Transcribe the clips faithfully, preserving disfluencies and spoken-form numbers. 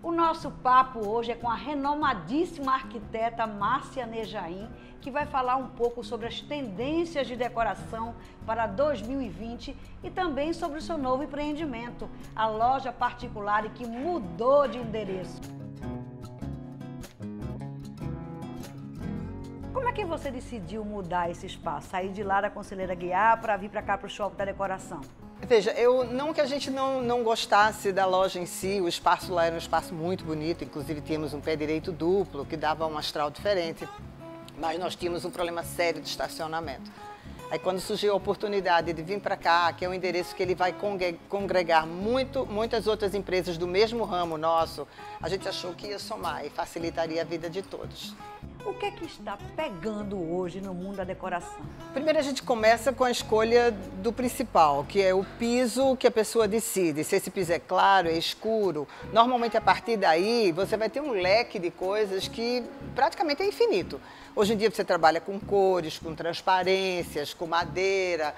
O nosso papo hoje é com a renomadíssima arquiteta Márcia Nejaim, que vai falar um pouco sobre as tendências de decoração para dois mil e vinte e também sobre o seu novo empreendimento, a loja particular e que mudou de endereço. Como é que você decidiu mudar esse espaço, sair de lá da Conselheira Guiar para vir para cá para o Shopping da Decoração? Veja, eu, não que a gente não, não gostasse da loja em si, o espaço lá era um espaço muito bonito, inclusive tínhamos um pé direito duplo, que dava um astral diferente, mas nós tínhamos um problema sério de estacionamento. Aí quando surgiu a oportunidade de vir para cá, que é um endereço que ele vai congregar muito, muitas outras empresas do mesmo ramo nosso, a gente achou que ia somar e facilitaria a vida de todos. O que é que está pegando hoje no mundo da decoração? Primeiro a gente começa com a escolha do principal, que é o piso que a pessoa decide. Se esse piso é claro, é escuro. Normalmente a partir daí você vai ter um leque de coisas que praticamente é infinito. Hoje em dia você trabalha com cores, com transparências, com madeira.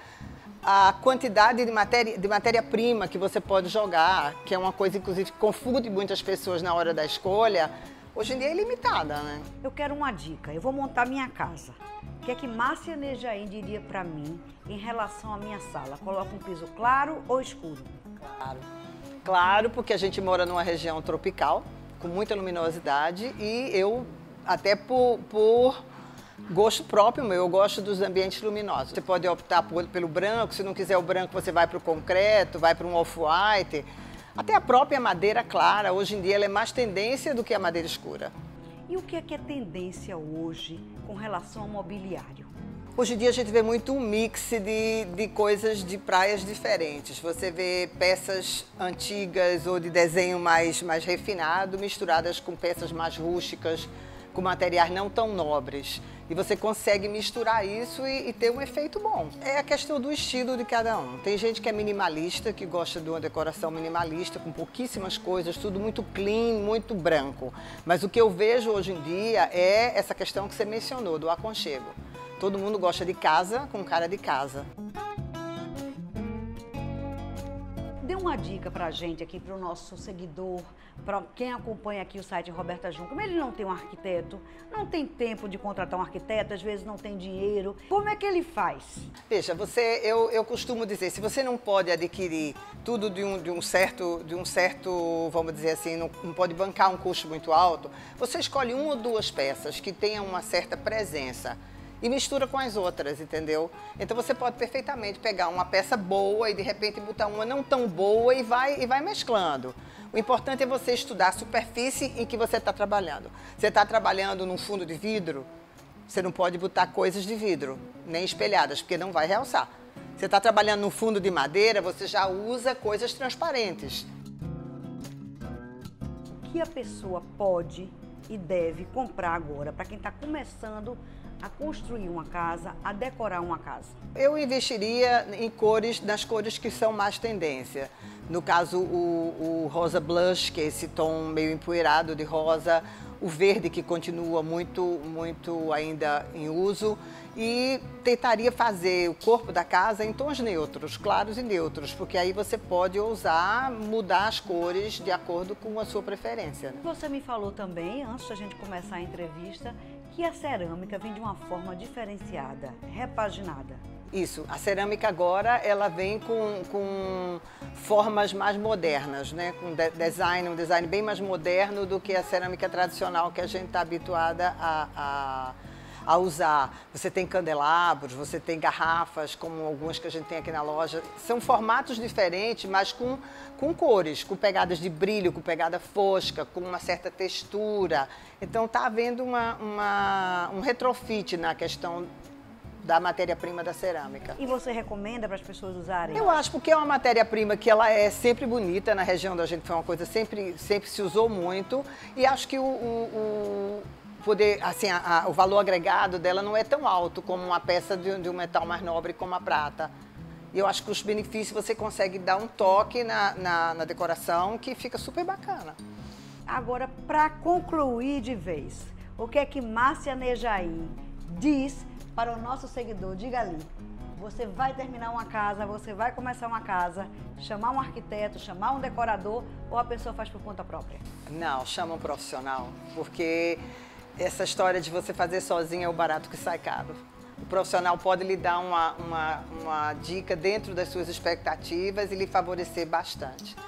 A quantidade de matéria, de matéria-prima que você pode jogar, que é uma coisa inclusive que confunde muitas pessoas na hora da escolha, hoje em dia é ilimitada, né? Eu quero uma dica, eu vou montar minha casa. O que é que Márcia Nejaim diria para mim em relação à minha sala? Coloca um piso claro ou escuro? Claro. Claro, porque a gente mora numa região tropical, com muita luminosidade e eu, até por, por gosto próprio meu, eu gosto dos ambientes luminosos. Você pode optar por, pelo branco, se não quiser o branco você vai para o concreto, vai para um off-white. Até a própria madeira clara, hoje em dia, ela é mais tendência do que a madeira escura. E o que é que é tendência hoje com relação ao mobiliário? Hoje em dia a gente vê muito um mix de, de coisas de praias diferentes. Você vê peças antigas ou de desenho mais, mais refinado misturadas com peças mais rústicas, com materiais não tão nobres. E você consegue misturar isso e, e ter um efeito bom. É a questão do estilo de cada um. Tem gente que é minimalista, que gosta de uma decoração minimalista, com pouquíssimas coisas, tudo muito clean, muito branco. Mas o que eu vejo hoje em dia é essa questão que você mencionou, do aconchego. Todo mundo gosta de casa com cara de casa. Dê uma dica pra gente aqui, para o nosso seguidor, para quem acompanha aqui o site Roberta Jun. Como ele não tem um arquiteto, não tem tempo de contratar um arquiteto, às vezes não tem dinheiro, como é que ele faz? Veja, você, eu, eu costumo dizer, se você não pode adquirir tudo de um, de um certo, de um certo, vamos dizer assim, não, não pode bancar um custo muito alto, você escolhe uma ou duas peças que tenham uma certa presença e mistura com as outras, entendeu? Então você pode perfeitamente pegar uma peça boa e de repente botar uma não tão boa e vai, e vai mesclando. O importante é você estudar a superfície em que você está trabalhando. Você está trabalhando num fundo de vidro, você não pode botar coisas de vidro, nem espelhadas, porque não vai realçar. Você está trabalhando num fundo de madeira, você já usa coisas transparentes. O que a pessoa pode e deve comprar agora para quem está começando a construir uma casa, a decorar uma casa? Eu investiria em cores, nas cores que são mais tendência. No caso, o, o rosa blush, que é esse tom meio empoeirado de rosa, o verde, que continua muito, muito ainda em uso, e tentaria fazer o corpo da casa em tons neutros, claros e neutros, porque aí você pode ousar mudar as cores de acordo com a sua preferência. Você me falou também, antes da gente começar a entrevista, que a cerâmica vem de uma forma diferenciada, repaginada. Isso, a cerâmica agora ela vem com, com formas mais modernas, né? Com de design, um design bem mais moderno do que a cerâmica tradicional que a gente está habituada a, a, a usar. Você tem candelabros, você tem garrafas, como algumas que a gente tem aqui na loja. São formatos diferentes, mas com, com cores, com pegadas de brilho, com pegada fosca, com uma certa textura. Então está havendo uma, uma, um retrofit na questão da matéria-prima da cerâmica. E você recomenda para as pessoas usarem? Eu acho, porque é uma matéria-prima que ela é sempre bonita, na região da gente foi uma coisa sempre, sempre se usou muito, e acho que o, o, o poder, assim, a, a, o valor agregado dela não é tão alto como uma peça de, de um metal mais nobre como a prata. E eu acho que os benefícios você consegue dar um toque na, na, na decoração que fica super bacana. Agora, para concluir de vez, o que é que Márcia Nejaim diz para o nosso seguidor? Diga ali. Você vai terminar uma casa, você vai começar uma casa, chamar um arquiteto, chamar um decorador, ou a pessoa faz por conta própria? Não, chama um profissional, porque essa história de você fazer sozinho é o barato que sai caro. O profissional pode lhe dar uma, uma, uma dica dentro das suas expectativas e lhe favorecer bastante.